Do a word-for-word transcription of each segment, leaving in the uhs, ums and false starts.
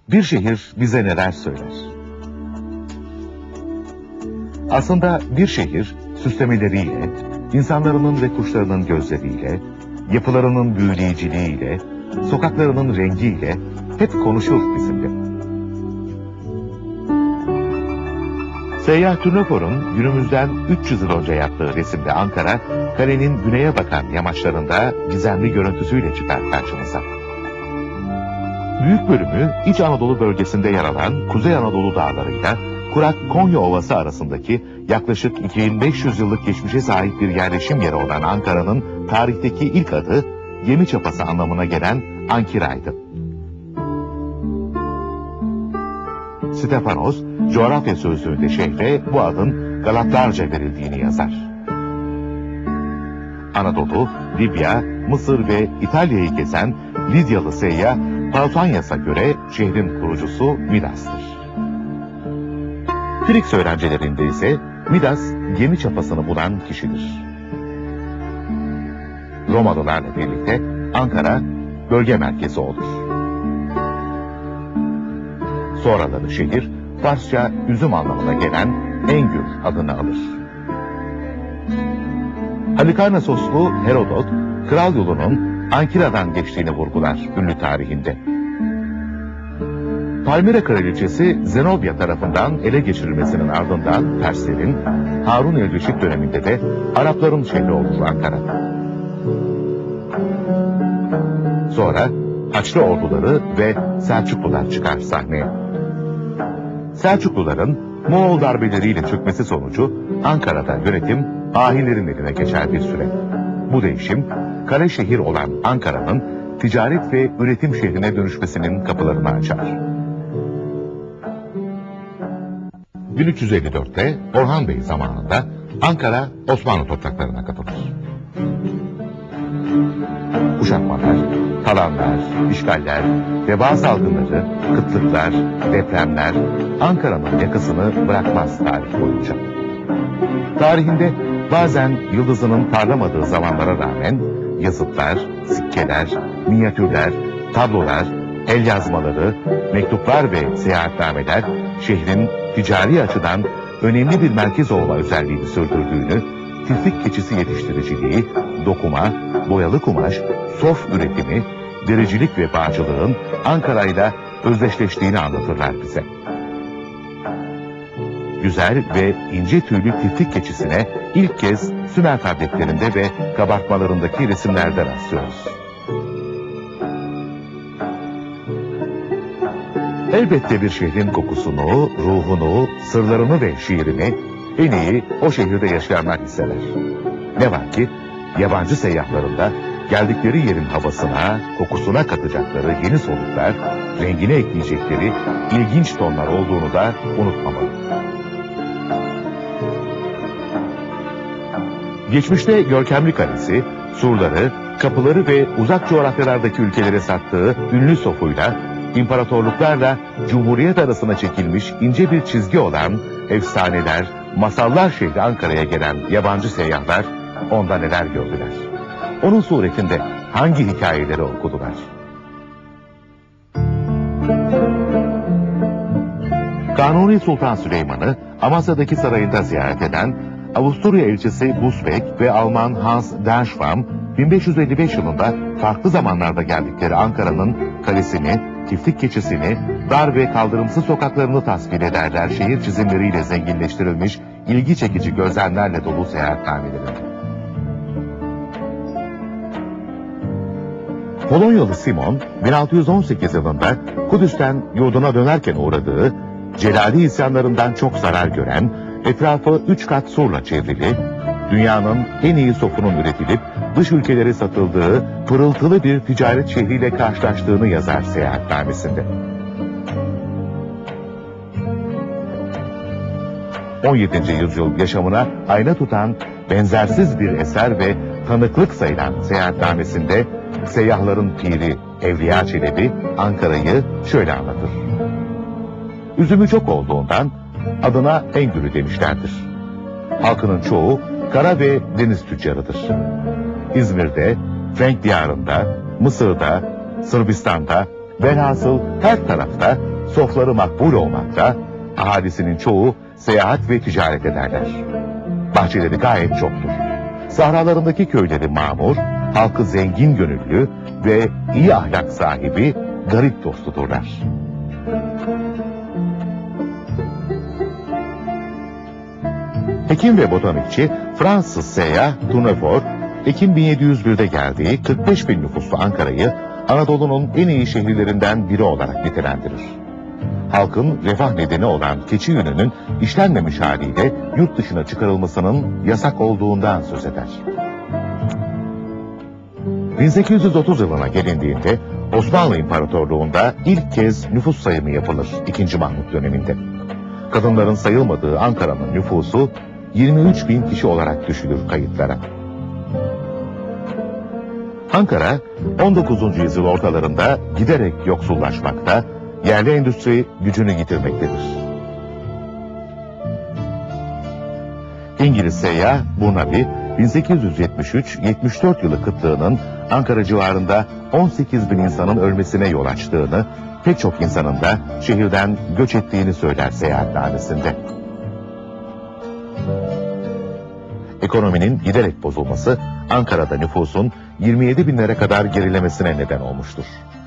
Bir şehir bize neler söyler? Aslında bir şehir süslemeleriyle, insanların ve kuşlarının gözleriyle, yapılarının büyüleyiciliğiyle, sokaklarının rengiyle hep konuşur bizimle. Seyyah Tournefort'un günümüzden üç yüz yıl önce yaptığı resimde Ankara, kalenin güneye bakan yamaçlarında gizemli görüntüsüyle çıkar karşımıza. Büyük bölümü İç Anadolu bölgesinde yer alan Kuzey Anadolu dağlarıyla kurak Konya Ovası arasındaki yaklaşık iki bin beş yüz yıllık geçmişe sahip bir yerleşim yeri olan Ankara'nın tarihteki ilk adı gemi çapası anlamına gelen Ankira'ydı. Stefanos, coğrafya sözlüğünde şehre bu adın Galatlarca verildiğini yazar. Anadolu, Libya, Mısır ve İtalya'yı gezen Lidyalı seyyah Pausanias'a göre şehrin kurucusu Midas'tır. Friks öğrencilerinde ise Midas gemi çapasını bulan kişidir. Romalılarla birlikte Ankara bölge merkezi olur. Sonraları şehir Farsça üzüm anlamına gelen Engür adını alır. Halikarnassoslu Herodot, kral yolunun Ankira'dan geçtiğini vurgular ünlü tarihinde. Palmyra kraliçesi Zenobia tarafından ele geçirilmesinin ardından Perslerin, Harun el-Reşit döneminde de Arapların şehri olur Ankara. Sonra Haçlı orduları ve Selçuklular çıkar sahneye. Selçukluların Moğol darbeleriyle çökmesi sonucu Ankara'da yönetim ahilerin eline geçer bir süre. Bu değişim, kale şehir olan Ankara'nın ticaret ve üretim şehrine dönüşmesinin kapılarını açar. bin üç yüz elli dörtte Orhan Bey zamanında Ankara Osmanlı topraklarına katılır. Kuşatmalar, talanlar, işgaller, veba salgınları, kıtlıklar, depremler Ankara'nın yakasını bırakmaz tarih boyunca. Tarihinde bazen yıldızının parlamadığı zamanlara rağmen yazıtlar, sikkeler, minyatürler, tablolar, el yazmaları, mektuplar ve seyahatnameler şehrin ticari açıdan önemli bir merkez olma özelliğini sürdürdüğünü, tiftik keçisi yetiştiriciliği, dokuma, boyalı kumaş, sof üretimi, dericilik ve bağcılığın Ankara'yla özdeşleştiğini anlatırlar bize. Güzel ve ince tüylü tiftik keçisine ilk kez Sümer tabletlerinde ve kabartmalarındaki resimlerde rastlıyoruz. Elbette bir şehrin kokusunu, ruhunu, sırlarını ve şiirini en iyi o şehirde yaşayanlar hisseder. Ne var ki yabancı seyyahlarında geldikleri yerin havasına, kokusuna katacakları yeni soluklar, rengine ekleyecekleri ilginç tonlar olduğunu da unutmamalı. Geçmişte görkemli kalesi, surları, kapıları ve uzak coğrafyalardaki ülkelere sattığı ünlü sofuyla, imparatorluklarla Cumhuriyet arasına çekilmiş ince bir çizgi olan efsaneler, masallar şehri Ankara'ya gelen yabancı seyyahlar onda neler gördüler? Onun suretinde hangi hikayeleri okudular? Kanuni Sultan Süleyman'ı Amasya'daki sarayında ziyaret eden Avusturya elçisi Busbek ve Alman Hans Denschwam bin beş yüz elli beş yılında farklı zamanlarda geldikleri Ankara'nın kalesini, tiftik keçisini, dar ve kaldırımsız sokaklarını tasvir ederler şehir çizimleriyle zenginleştirilmiş ilgi çekici gözlemlerle dolu seyahatnamelerinde. Polonyalı Simon bin altı yüz on sekiz yılında Kudüs'ten yurduna dönerken uğradığı, Celali isyanlarından çok zarar gören, etrafı üç kat surla çevrili, dünyanın en iyi sofunun üretilip dış ülkelere satıldığı pırıltılı bir ticaret şehriyle karşılaştığını yazar seyahatnamesinde. on yedinci yüzyıl yaşamına ayna tutan benzersiz bir eser ve tanıklık sayılan seyahatnamesinde seyyahların piri Evliya Çelebi Ankara'yı şöyle anlatır. Üzümü çok olduğundan adına Engür'ü demişlerdir. Halkının çoğu kara ve deniz tüccarıdır. İzmir'de, Frenk diyarında, Mısır'da, Sırbistan'da, velhasıl her tarafta sofları makbul olmakta, ahalisinin çoğu seyahat ve ticaret ederler. Bahçeleri gayet çoktur. Sahralarındaki köyleri mamur, halkı zengin gönüllü ve iyi ahlak sahibi garip dostudurlar. Hekim ve botanikçi Fransız seyyah Tournefort, Ekim bin yedi yüz bir'de geldiği kırk beş bin nüfuslu Ankara'yı Anadolu'nun en iyi şehirlerinden biri olarak nitelendirir. Halkın refah nedeni olan keçi yününün işlenmemiş haliyle yurt dışına çıkarılmasının yasak olduğundan söz eder. bin sekiz yüz otuz yılına gelindiğinde Osmanlı İmparatorluğu'nda ilk kez nüfus sayımı yapılır ikinci. Mahmut döneminde. Kadınların sayılmadığı Ankara'nın nüfusu yirmi üç bin kişi olarak düşülür kayıtlara. Ankara on dokuzuncu yüzyıl ortalarında giderek yoksullaşmakta, yerli endüstri gücünü yitirmektedir. İngiliz seyyah Burnaby, bin sekiz yüz yetmiş üç yetmiş dört yılı kıtlığının Ankara civarında on sekiz bin insanın ölmesine yol açtığını, pek çok insanın da şehirden göç ettiğini söyler seyahatnamesinde. Ekonominin giderek bozulması, Ankara'da nüfusun yirmi yedi binlere kadar gerilemesine neden olmuştur.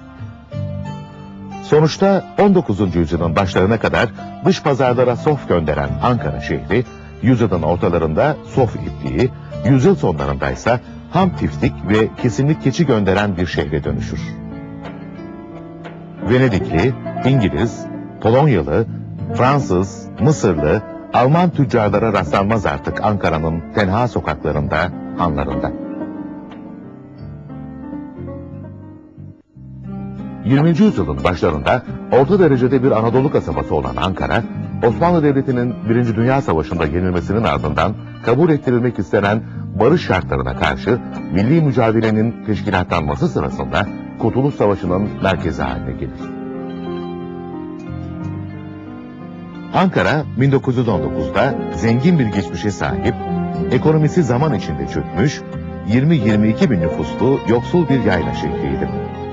Sonuçta on dokuzuncu yüzyılın başlarına kadar dış pazarlara sof gönderen Ankara şehri, yüzyılın ortalarında sof ipliği, yüzyıl sonlarındaysa ham tiftik ve kesimlik keçi gönderen bir şehre dönüşür. Venedikli, İngiliz, Polonyalı, Fransız, Mısırlı, Alman tüccarlara rastlanmaz artık Ankara'nın tenha sokaklarında, hanlarında. yirminci yüzyılın başlarında orta derecede bir Anadolu kasabası olan Ankara, Osmanlı Devleti'nin Birinci Dünya Savaşı'nda yenilmesinin ardından kabul ettirilmek istenen barış şartlarına karşı milli mücadelenin teşkilatlanması sırasında Kurtuluş Savaşı'nın merkezi haline gelir. Ankara bin dokuz yüz on dokuz'da zengin bir geçmişe sahip, ekonomisi zaman içinde çökmüş, yirmi yirmi iki bin nüfuslu yoksul bir yayla şehriydi.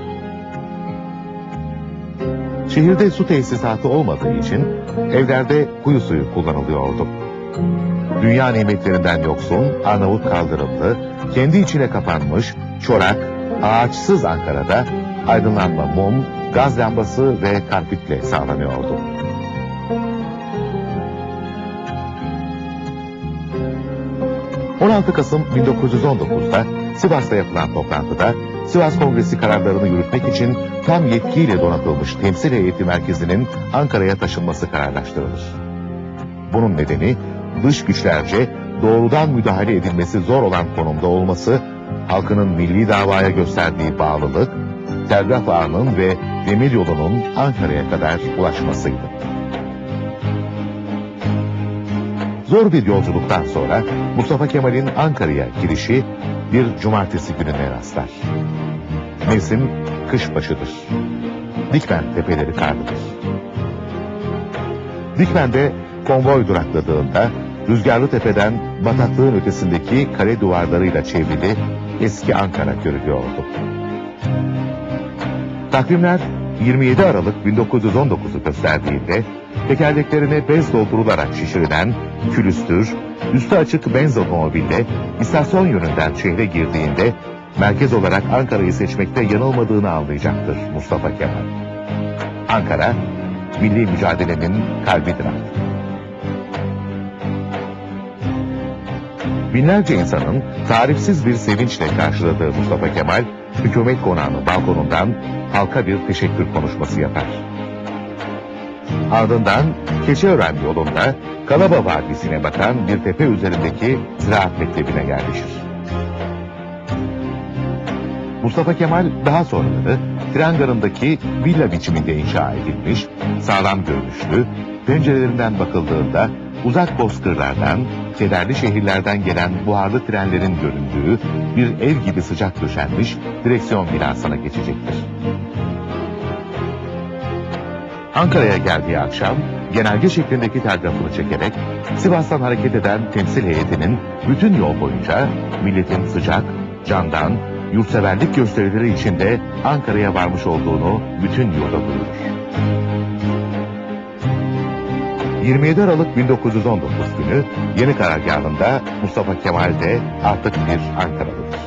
Şehirde su tesisatı olmadığı için evlerde kuyu suyu kullanılıyordu. Dünya nimetlerinden yoksun, Arnavut kaldırımlı, kendi içine kapanmış, çorak, ağaçsız Ankara'da aydınlanma mum, gaz lambası ve karpitle sağlanıyordu. on altı Kasım bin dokuz yüz on dokuz'da Sivas'ta yapılan toplantıda Sivas Kongresi kararlarını yürütmek için tam yetkiyle donatılmış temsil heyeti merkezinin Ankara'ya taşınması kararlaştırılır. Bunun nedeni dış güçlerce doğrudan müdahale edilmesi zor olan konumda olması, halkının milli davaya gösterdiği bağlılık, telgraf ağının ve demiryolunun Ankara'ya kadar ulaşmasıydı. Zor bir yolculuktan sonra Mustafa Kemal'in Ankara'ya girişi bir cumartesi gününe rastlar. Mevsim kışbaşıdır. Dikmen tepeleri karlıdır. Dikmen'de konvoy durakladığında Rüzgarlı Tepe'den bataklığın ötesindeki kale duvarlarıyla çevrili eski Ankara görülüyordu. Takvimler yirmi yedi Aralık bin dokuz yüz on dokuz'u gösterdiğinde tekerleklerine bez doldurularak şişirilen külüstür, üstü açık benz otomobille istasyon yönünden şehre girdiğinde merkez olarak Ankara'yı seçmekte yanılmadığını anlayacaktır Mustafa Kemal. Ankara, milli mücadelenin kalbidir artık. Binlerce insanın tarifsiz bir sevinçle karşıladığı Mustafa Kemal, hükümet konağının balkonundan halka bir teşekkür konuşması yapar. Ardından Keçiören yolunda Kalaba Vadisi'ne bakan bir tepe üzerindeki Ziraat Mektebi'ne yerleşir. Mustafa Kemal daha sonraları tren garındaki villa biçiminde inşa edilmiş, sağlam görünüşlü, pencerelerinden bakıldığında uzak bozkırlardan, kederli şehirlerden gelen buharlı trenlerin göründüğü bir ev gibi sıcak döşenmiş direksiyon binasına geçecektir. Ankara'ya geldiği akşam genelge şeklindeki telgrafını çekerek Sivas'tan hareket eden temsil heyetinin bütün yol boyunca milletin sıcak, candan, yurtseverlik gösterileri içinde Ankara'ya varmış olduğunu bütün yurda duyurur. yirmi yedi Aralık bin dokuz yüz on dokuz günü yeni karargahında Mustafa Kemal de artık bir Ankaralıdır.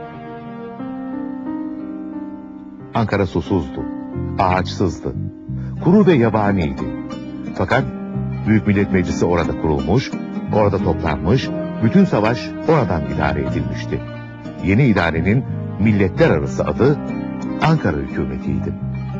Ankara susuzdu, ağaçsızdı, kuru ve yabaniydi. Fakat Büyük Millet Meclisi orada kurulmuş, orada toplanmış, bütün savaş oradan idare edilmişti. Yeni idarenin milletler arası adı Ankara Hükümeti'ydi.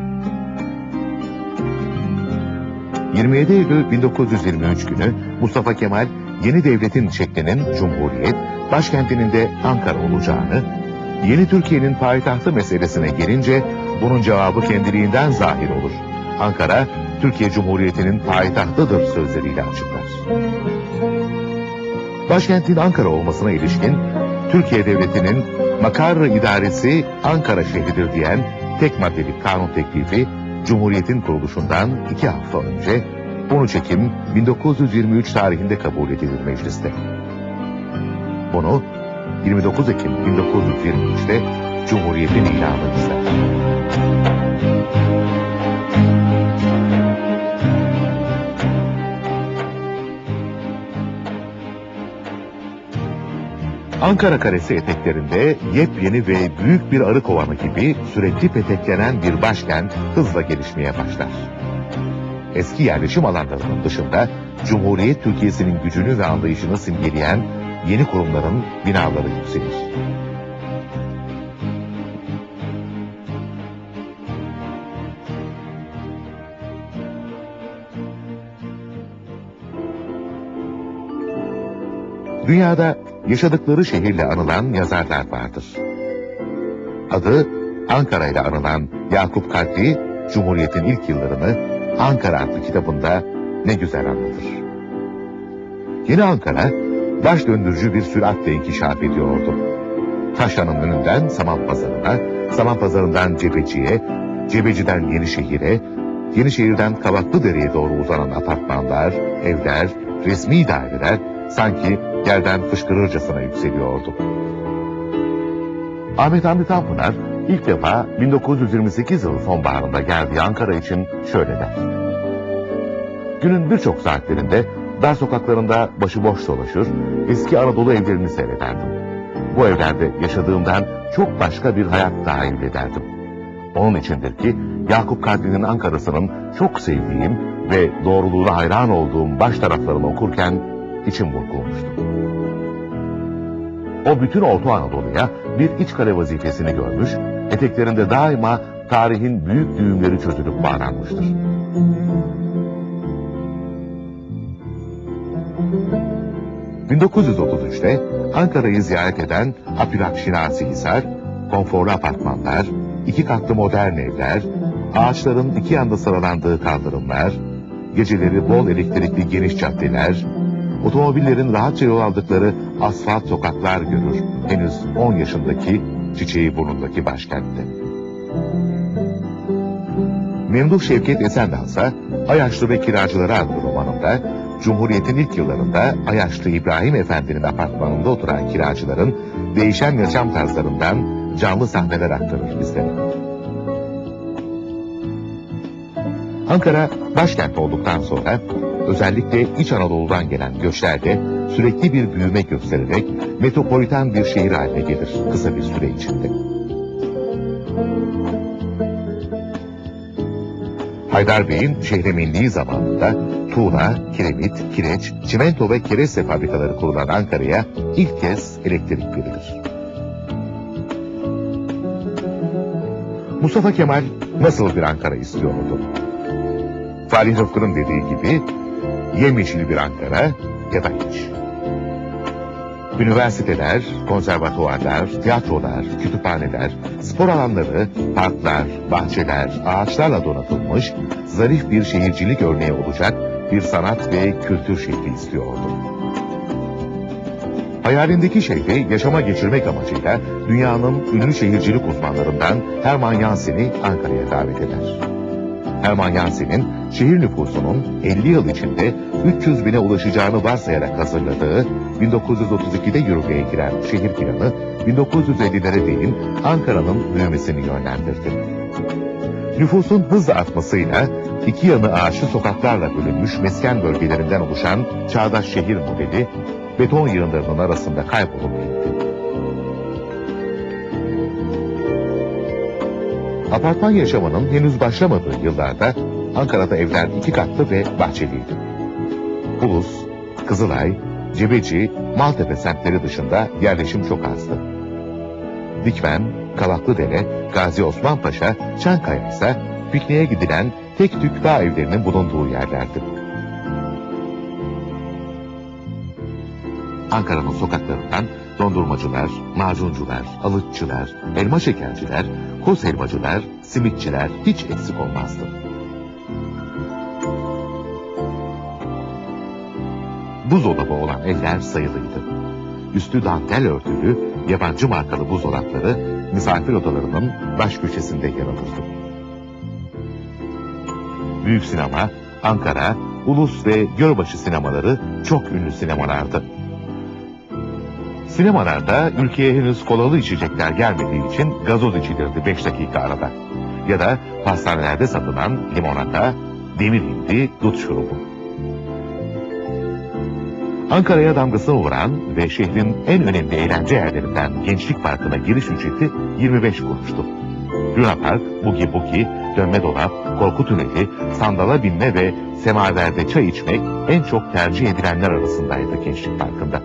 yirmi yedi Eylül bin dokuz yüz yirmi üç günü Mustafa Kemal yeni devletin şeklinin Cumhuriyet, başkentinin de Ankara olacağını, yeni Türkiye'nin payitahtı meselesine gelince bunun cevabı kendiliğinden zahir olur. Ankara, Türkiye Cumhuriyeti'nin payitahtıdır sözleriyle açıklar. Başkentin Ankara olmasına ilişkin Türkiye Devleti'nin makarrı idaresi Ankara şehridir diyen tek maddelik kanun teklifi Cumhuriyet'in kuruluşundan iki hafta önce on üç Ekim bin dokuz yüz yirmi üç tarihinde kabul edilir mecliste. Bunu yirmi dokuz Ekim bin dokuz yüz yirmi üç'te Cumhuriyet'in ilanı ister. Ankara Kalesi eteklerinde yepyeni ve büyük bir arı kovanı gibi sürekli peteklenen bir başkent hızla gelişmeye başlar. Eski yerleşim alanlarının dışında Cumhuriyet Türkiye'sinin gücünü ve anlayışını simgeleyen yeni kurumların binaları yükselir. Dünyada yaşadıkları şehirle anılan yazarlar vardır. Adı Ankara ile anılan Yakup Kadri, Cumhuriyet'in ilk yıllarını Ankara adlı kitabında ne güzel anlatır. Yeni Ankara, baş döndürücü bir süratle inkişaf ediyordu. Taşra'nın önünden Samanpazarı'na, Samanpazarı'ndan Cebeci'ye, Cebeci'den Yenişehir'e, Yenişehir'den Kavaklıdere'ye doğru uzanan apartmanlar, evler, resmi daireler sanki yerden fışkırırcasına yükseliyordu. Ahmet Hamdi Tanpınar ilk defa bin dokuz yüz yirmi sekiz yılı sonbaharında geldiği Ankara için şöyle der. Günün birçok saatlerinde dar sokaklarında başıboş dolaşır, eski Anadolu evlerini seyrederdim. Bu evlerde yaşadığımdan çok başka bir hayat tahayyül ederdim. Onun içindir ki Yakup Kadri'nin Ankara'sının çok sevdiğim ve doğruluğuna hayran olduğum baş taraflarını okurken içim burkulmuştu. O bütün Orta Anadolu'ya bir iç kale vazifesini görmüş, eteklerinde daima tarihin büyük düğümleri çözülüp bağlanmıştır. bin dokuz yüz otuz üç'te Ankara'yı ziyaret eden Abdülhak Şinasi Hisar, konforlu apartmanlar, iki katlı modern evler, ağaçların iki yanda sıralandığı kaldırımlar, geceleri bol elektrikli geniş caddeler, otomobillerin rahatça yol aldıkları asfalt sokaklar görür henüz on yaşındaki çiçeği burnundaki başkentte. Memduh Şevket Esendağsa, Ayaşlı ve Kiracıları adlı romanında, Cumhuriyet'in ilk yıllarında Ayaşlı İbrahim Efendi'nin apartmanında oturan kiracıların değişen yaşam tarzlarından canlı sahneler aktarır bizlere. Ankara başkent olduktan sonra özellikle İç Anadolu'dan gelen göçlerle sürekli bir büyüme göstererek metropolitan bir şehir haline gelir kısa bir süre içinde. Haydar Bey'in şehreminliği zamanında tuğla, kiremit, kireç, çimento ve kereste fabrikaları kurulan Ankara'ya ilk kez elektrik verilir. Mustafa Kemal nasıl bir Ankara istiyordu? Falih Rıfkı'nın dediği gibi yemyeşil bir Ankara ya da hiç. Üniversiteler, konservatuvarlar, tiyatrolar, kütüphaneler, spor alanları, parklar, bahçeler, ağaçlarla donatılmış, zarif bir şehircilik örneği olacak bir sanat ve kültür şehri istiyordu. Hayalindeki şehri yaşama geçirmek amacıyla dünyanın ünlü şehircilik uzmanlarından Hermann Jansen'i Ankara'ya davet eder. Hermann Jansen'in şehir nüfusunun elli yıl içinde üç yüz bine ulaşacağını varsayarak hazırladığı bin dokuz yüz otuz ikide yürürlüğe giren şehir planı bin dokuz yüz ellilere değin Ankara'nın büyümesini yönlendirdi. Nüfusun hızla artmasıyla iki yanı ağaçlı sokaklarla bölünmüş mesken bölgelerinden oluşan çağdaş şehir modeli beton yığınlarının arasında kaybolup gitti. Apartman yaşamının henüz başlamadığı yıllarda Ankara'da evler iki katlı ve bahçeliydi. Ulus, Kızılay, Cebeci, Maltepe semtleri dışında yerleşim çok azdı. Dikmen, Kavaklıdere, Gazi Osman Paşa, Çankaya ise pikniğe gidilen tek tük dağ evlerinin bulunduğu yerlerdi. Ankara'nın sokaklarından dondurmacılar, macuncular, alıtçılar, elma şekerciler, koz helvacılar, simitçiler hiç eksik olmazdı. Buzdolabı olan evler sayılıydı. Üstü dantel örtülü, yabancı markalı buzdolapları misafir odalarının baş köşesinde yer alırdı. Büyük sinema, Ankara, Ulus ve Gölbaşı sinemaları çok ünlü sinemalardı. Sinemalarda ülkeye henüz kolalı içecekler gelmediği için gazoz içilirdi beş dakika arada. Ya da pastanelerde satılan limonata, demir hindi, dut şurubu. Ankara'ya damgasını vuran ve şehrin en önemli eğlence yerlerinden Gençlik Parkı'na giriş ücreti yirmi beş kuruştu. Luna Park, Bugi Bugi, Dönme Dolap, Korku Tüneli, sandala binme ve semaverde çay içmek en çok tercih edilenler arasındaydı Gençlik Parkı'nda.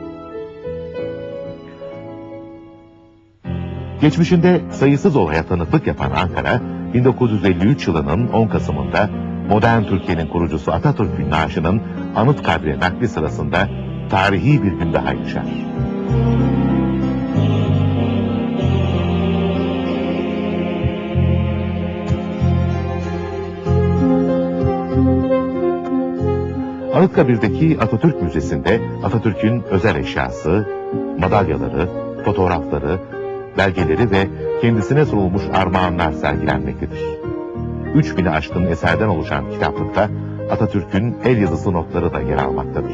Geçmişinde sayısız olaya tanıklık yapan Ankara, bin dokuz yüz elli üç yılının on Kasım'ında modern Türkiye'nin kurucusu Atatürk'ün naaşının Anıtkabir'e nakli sırasında tarihi bir gün daha yaşar. Anıtkabir'deki Atatürk Müzesi'nde Atatürk'ün özel eşyası, madalyaları, fotoğrafları, belgeleri ve kendisine sunulmuş armağanlar sergilenmektedir. üç bini aşkın eserden oluşan kitaplıkta Atatürk'ün el yazısı notları da yer almaktadır.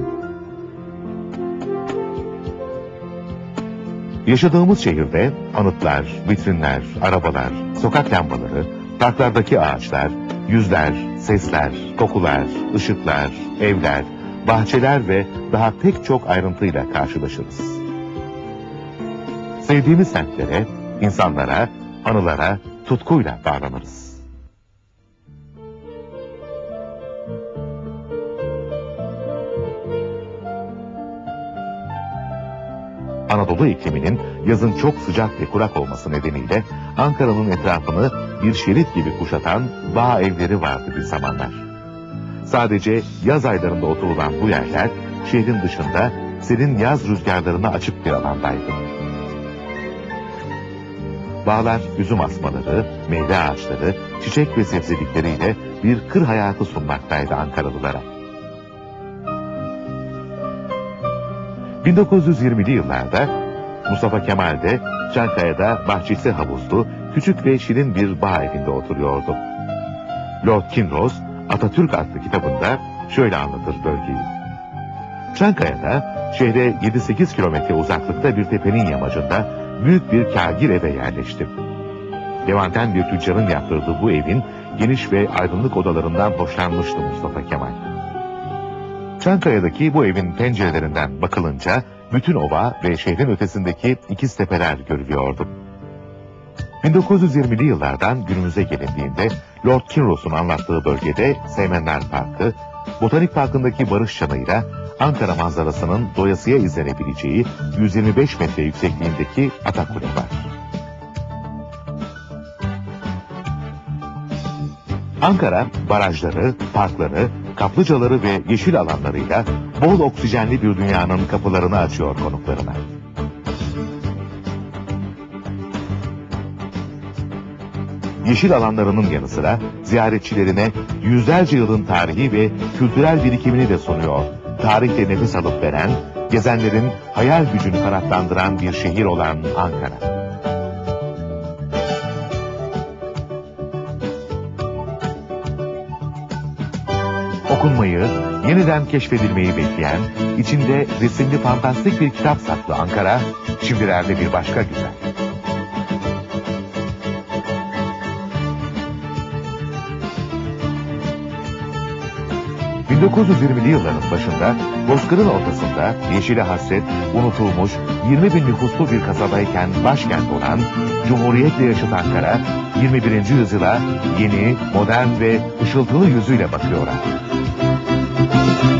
Yaşadığımız şehirde anıtlar, vitrinler, arabalar, sokak lambaları, parklardaki ağaçlar, yüzler, sesler, kokular, ışıklar, evler, bahçeler ve daha pek çok ayrıntıyla karşılaşırız. Sevdiğimiz semtlere, insanlara, anılara tutkuyla bağlanırız. Anadolu ikliminin yazın çok sıcak ve kurak olması nedeniyle Ankara'nın etrafını bir şerit gibi kuşatan bağ evleri vardı bir zamanlar. Sadece yaz aylarında oturulan bu yerler şehrin dışında serin yaz rüzgarlarına açık bir alandaydı. Bağlar üzüm asmaları, meyve ağaçları, çiçek ve sebzelikleriyle bir kır hayatı sunmaktaydı Ankaralılara. bin dokuz yüz yirmili yıllarda Mustafa Kemal de Çankaya'da bahçesi havuzlu, küçük ve şirin bir bağ evinde oturuyordu. Lord Kinross, Atatürk adlı kitabında şöyle anlatır bölgeyi. Çankaya'da şehre yedi sekiz kilometre uzaklıkta bir tepenin yamacında büyük bir kâgir eve yerleşti. Levanten bir tüccarın yaptırdığı bu evin geniş ve aydınlık odalarından hoşlanmıştı Mustafa Kemal. Çankaya'daki bu evin pencerelerinden bakılınca bütün ova ve şehrin ötesindeki ikiz tepeler görülüyordu. bin dokuz yüz yirmili yıllardan günümüze gelindiğinde Lord Kinross'un anlattığı bölgede Seymenler Parkı, Botanik Parkı'ndaki Barış Çanı'yla Ankara manzarasının doyasıya izlenebileceği yüz yirmi beş metre yüksekliğindeki Atakule var. Ankara, barajları, parkları, kaplıcaları ve yeşil alanlarıyla bol oksijenli bir dünyanın kapılarını açıyor konuklarına. Yeşil alanlarının yanı sıra ziyaretçilerine yüzlerce yılın tarihi ve kültürel birikimini de sunuyor. Tarihle nefes alıp veren, gezenlerin hayal gücünü kanatlandıran bir şehir olan Ankara. okunmayı, yeniden keşfedilmeyi bekleyen, içinde resimli fantastik bir kitap saklı Ankara, şimdilerde bir başka güzel. bin dokuz yüz yirmili yılların başında, bozkırın ortasında yeşile hasret, unutulmuş, yirmi bin nüfuslu bir kasabayken başkent olan, Cumhuriyet'le yaşıt Ankara, yirmi birinci yüzyıla yeni, modern ve ışıltılı yüzüyle bakıyor artık.